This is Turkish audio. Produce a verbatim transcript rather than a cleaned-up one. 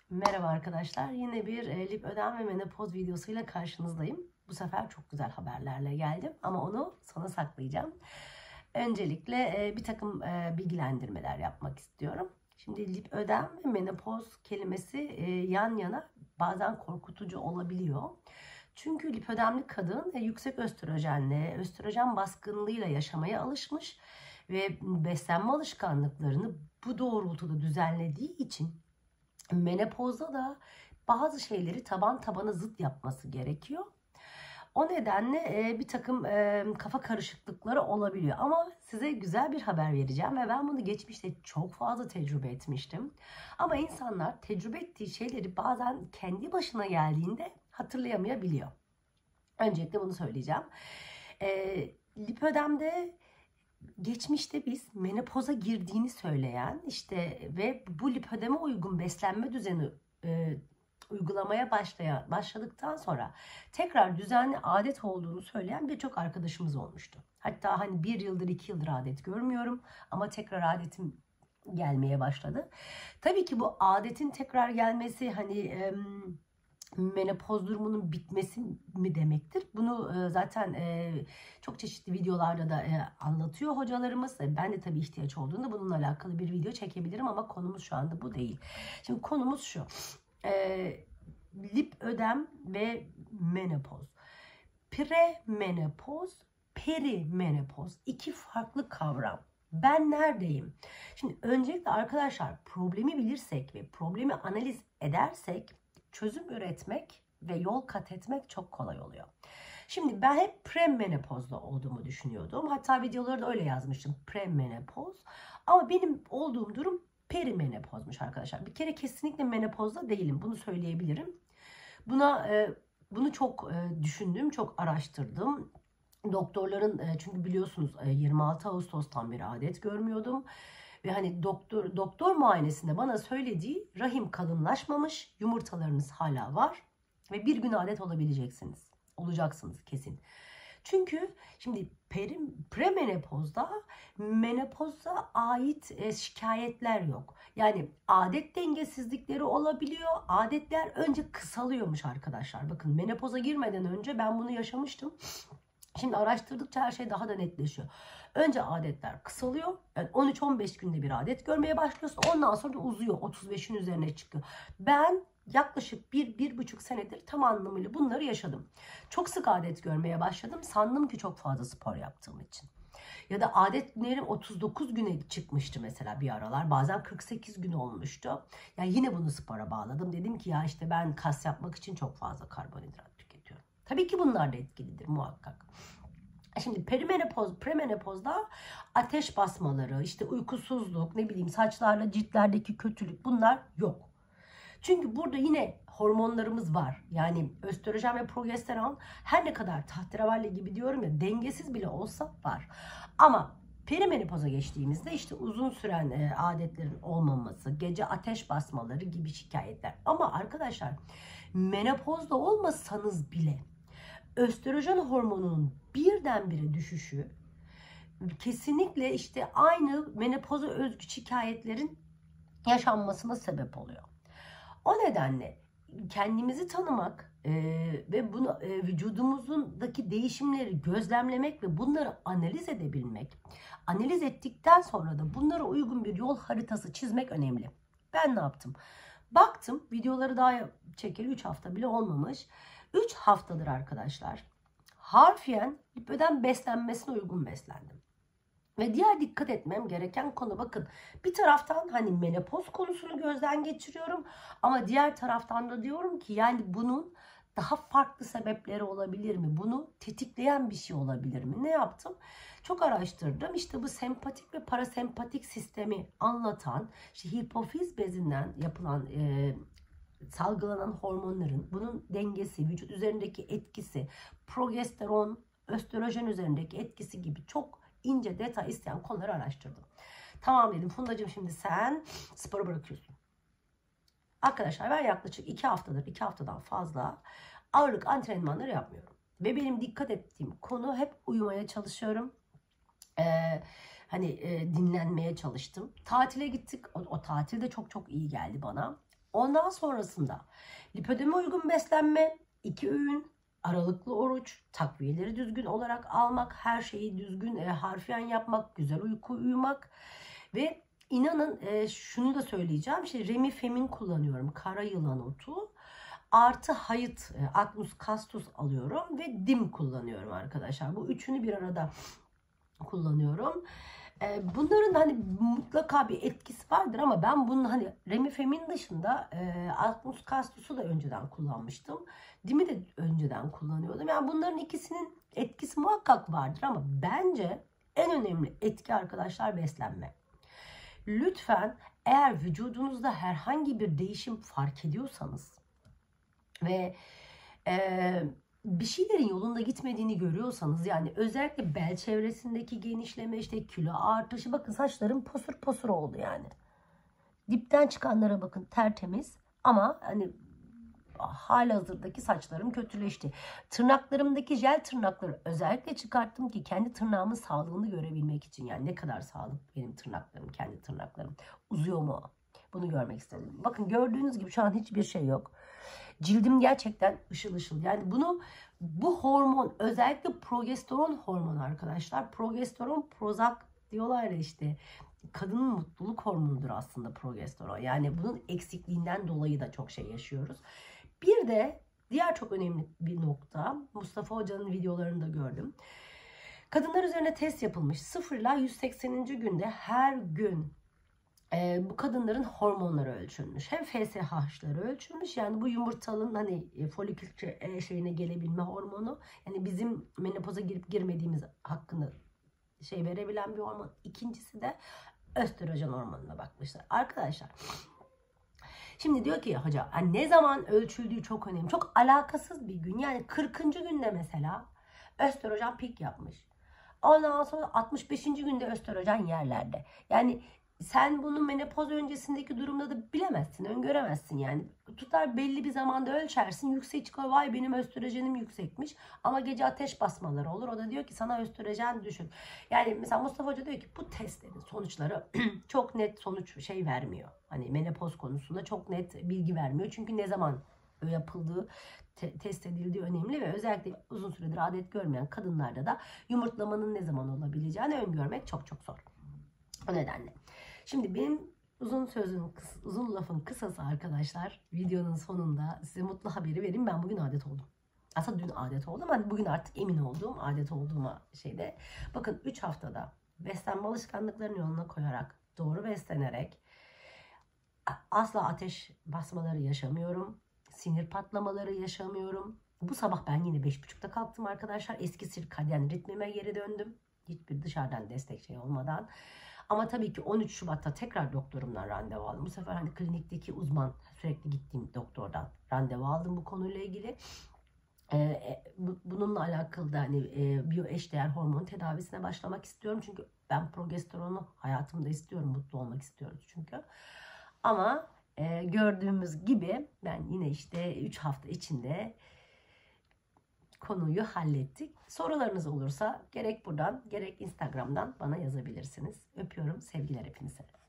Merhaba arkadaşlar. Yine bir e, lip ödem ve menopoz videosuyla karşınızdayım. Bu sefer çok güzel haberlerle geldim ama onu sona saklayacağım. Öncelikle e, bir takım e, bilgilendirmeler yapmak istiyorum. Şimdi lip ödem ve menopoz kelimesi e, yan yana bazen korkutucu olabiliyor. Çünkü lipödemli kadın e, yüksek östrojenle, östrojen baskınlığıyla yaşamaya alışmış ve beslenme alışkanlıklarını bu doğrultuda düzenlediği için menopozda da bazı şeyleri taban tabana zıt yapması gerekiyor. O nedenle e, bir takım e, kafa karışıklıkları olabiliyor. Ama size güzel bir haber vereceğim ve ben bunu geçmişte çok fazla tecrübe etmiştim. Ama insanlar tecrübe ettiği şeyleri bazen kendi başına geldiğinde hatırlayamayabiliyor. Öncelikle bunu söyleyeceğim. E, lipödemde geçmişte biz menopoza girdiğini söyleyen işte ve bu lipödeme uygun beslenme düzeni e, uygulamaya başlayan, başladıktan sonra tekrar düzenli adet olduğunu söyleyen birçok arkadaşımız olmuştu. Hatta hani bir yıldır iki yıldır adet görmüyorum ama tekrar adetim gelmeye başladı. Tabii ki bu adetin tekrar gelmesi hani e, menopoz durumunun bitmesi mi demektir? Bunu e, zaten e, çok çeşitli videolarda da e, anlatıyor hocalarımız. E, ben de tabii ihtiyaç olduğunda bununla alakalı bir video çekebilirim ama konumuz şu anda bu değil. Şimdi konumuz şu. E, lip ödem ve menopoz. Premenopoz, perimenopoz. İki farklı kavram. Ben neredeyim? Şimdi öncelikle arkadaşlar problemi bilirsek ve problemi analiz edersek çözüm üretmek ve yol kat etmek çok kolay oluyor. Şimdi ben hep premenopozda olduğumu düşünüyordum. Hatta videoları da öyle yazmıştım. Premenopoz. Ama benim olduğum durum perimenopozmuş arkadaşlar. Bir kere kesinlikle menopozda değilim. Bunu söyleyebilirim. Buna e, bunu çok e, düşündüm, çok araştırdım. Doktorların e, çünkü biliyorsunuz e, yirmi altı Ağustos'tan beri adet görmüyordum. Ve hani doktor doktor muayenesinde bana söylediği rahim kalınlaşmamış, yumurtalarınız hala var ve bir gün adet olabileceksiniz. Olacaksınız kesin. Çünkü şimdi perim, premenopozda menopoza ait e, şikayetler yok. Yani adet dengesizlikleri olabiliyor. Adetler önce kısalıyormuş arkadaşlar. Bakın menopoza girmeden önce ben bunu yaşamıştım. Şimdi araştırdıkça her şey daha da netleşiyor. Önce adetler kısalıyor. Yani on üç on beş günde bir adet görmeye başlıyorsun. Ondan sonra da uzuyor. otuz beşin üzerine çıkıyor. Ben yaklaşık bir, bir buçuk senedir tam anlamıyla bunları yaşadım. Çok sık adet görmeye başladım. Sandım ki çok fazla spor yaptığım için. Ya da adetlerim otuz dokuz güne çıkmıştı mesela bir aralar. Bazen kırk sekiz gün olmuştu. Yani yine bunu spora bağladım. Dedim ki ya işte ben kas yapmak için çok fazla karbonhidrat tüketiyorum. Tabii ki bunlar da etkilidir muhakkak. Şimdi perimenopoz, premenopozda ateş basmaları, işte uykusuzluk, ne bileyim saçlarla ciltlerdeki kötülük bunlar yok. Çünkü burada yine hormonlarımız var. Yani östrojen ve progesteron her ne kadar tahterevalli gibi diyorum ya dengesiz bile olsa var. Ama perimenopoza geçtiğimizde işte uzun süren e, adetlerin olmaması, gece ateş basmaları gibi şikayetler. Ama arkadaşlar menopozda olmasanız bile östrojen hormonunun birdenbire düşüşü kesinlikle işte aynı menopoza özgü şikayetlerin yaşanmasına sebep oluyor. O nedenle kendimizi tanımak e, ve bunu e, vücudumuzdaki değişimleri gözlemlemek ve bunları analiz edebilmek, analiz ettikten sonra da bunlara uygun bir yol haritası çizmek önemli. Ben ne yaptım? Baktım videoları daha çekeli üç hafta bile olmamış. üç haftadır arkadaşlar harfiyen lipödem beslenmesine uygun beslendim. Ve diğer dikkat etmem gereken konu bakın bir taraftan hani menopoz konusunu gözden geçiriyorum ama diğer taraftan da diyorum ki yani bunun daha farklı sebepleri olabilir mi? Bunu tetikleyen bir şey olabilir mi? Ne yaptım? Çok araştırdım. İşte bu sempatik ve parasempatik sistemi anlatan işte hipofiz bezinden yapılan e, salgılanan hormonların bunun dengesi, vücut üzerindeki etkisi, progesteron, östrojen üzerindeki etkisi gibi çok ince detay isteyen konuları araştırdım. Tamam dedim Fundacığım şimdi sen sporu bırakıyorsun. Arkadaşlar ben yaklaşık iki haftadır, iki haftadan fazla ağırlık antrenmanları yapmıyorum. Ve benim dikkat ettiğim konu hep uyumaya çalışıyorum. Ee, hani e, dinlenmeye çalıştım. Tatile gittik. O, o tatil de çok çok iyi geldi bana. Ondan sonrasında lipödeme uygun beslenme, iki öğün, aralıklı oruç, takviyeleri düzgün olarak almak, her şeyi düzgün e, harfiyen yapmak, güzel uyku uyumak ve inanın e, şunu da söyleyeceğim. İşte remifemin kullanıyorum, kara yılan otu. Artı hayıt, e, Agnus castus alıyorum ve dim kullanıyorum arkadaşlar. Bu üçünü bir arada kullanıyorum. Bunların hani mutlaka bir etkisi vardır ama ben bunun hani remifemin dışında e, Agnus castus'u da önceden kullanmıştım. Dim'i de önceden kullanıyordum. Yani bunların ikisinin etkisi muhakkak vardır ama bence en önemli etki arkadaşlar beslenme. Lütfen eğer vücudunuzda herhangi bir değişim fark ediyorsanız ve e, bir şeylerin yolunda gitmediğini görüyorsanız, yani özellikle bel çevresindeki genişleme, işte kilo artışı, bakın saçlarım posur posur oldu yani. Dipten çıkanlara bakın, tertemiz ama hani halihazırdaki saçlarım kötüleşti. Tırnaklarımdaki jel tırnakları özellikle çıkarttım ki kendi tırnağımın sağlığını görebilmek için. Yani ne kadar sağlık benim tırnaklarım, kendi tırnaklarım. Uzuyor mu? Bunu görmek istedim. Bakın gördüğünüz gibi şu an hiçbir şey yok. Cildim gerçekten ışıl ışıl. Yani bunu, bu hormon, özellikle progesteron hormonu arkadaşlar. Progesteron, Prozac diyorlar ya işte. Kadının mutluluk hormonudur aslında progesteron. Yani bunun eksikliğinden dolayı da çok şey yaşıyoruz. Bir de diğer çok önemli bir nokta, Mustafa Hoca'nın videolarını da gördüm. Kadınlar üzerine test yapılmış. sıfır ila yüz sekseninci günde her gün e, bu kadınların hormonları ölçülmüş. Hem F S H'ları ölçülmüş. Yani bu yumurtalığın hani e, folikül e, şeyine gelebilme hormonu. Yani bizim menopoza girip girmediğimiz hakkında şey verebilen bir hormon. İkincisi de östrojen hormonuna bakmışlar. Arkadaşlar şimdi diyor ki hoca, yani ne zaman ölçüldüğü çok önemli. Çok alakasız bir gün. Yani kırkıncı günde mesela östrojen pik yapmış. Ondan sonra altmış beşinci günde östrojen yerlerde. Yani sen bunu menopoz öncesindeki durumda da bilemezsin, öngöremezsin yani. Tutar belli bir zamanda ölçersin, yüksek çıkıyor, vay benim östrojenim yüksekmiş. Ama gece ateş basmaları olur, o da diyor ki sana östrojen düşük. Yani mesela Mustafa Hoca diyor ki bu testlerin sonuçları çok net sonuç şey vermiyor. Hani menopoz konusunda çok net bilgi vermiyor. Çünkü ne zaman yapıldığı, te test edildiği önemli ve özellikle uzun süredir adet görmeyen kadınlarda da yumurtlamanın ne zaman olabileceğini öngörmek çok çok zor. O nedenle. Şimdi benim uzun sözün, uzun lafın kısası arkadaşlar, videonun sonunda size mutlu haberi vereyim. Ben bugün adet oldum. Aslında dün adet oldum. Ben bugün artık emin olduğum adet olduğuma şeyde. Bakın üç haftada beslenme alışkanlıklarını yoluna koyarak, doğru beslenerek asla ateş basmaları yaşamıyorum. Sinir patlamaları yaşamıyorum. Bu sabah ben yine beş buçukta kalktım arkadaşlar. Eski sirkadyen ritmime geri döndüm. Hiçbir dışarıdan destek şey olmadan. Ama tabii ki on üç Şubat'ta tekrar doktorumdan randevu aldım. Bu sefer hani klinikteki uzman, sürekli gittiğim doktordan randevu aldım bu konuyla ilgili. Ee, bununla alakalı da hani e, biyoeşdeğer hormon tedavisine başlamak istiyorum. Çünkü ben progesteronu hayatımda istiyorum. Mutlu olmak istiyoruz çünkü. Ama e, gördüğümüz gibi ben yine işte üç hafta içinde konuyu hallettik. Sorularınız olursa gerek buradan gerek Instagram'dan bana yazabilirsiniz. Öpüyorum. Sevgiler hepinize.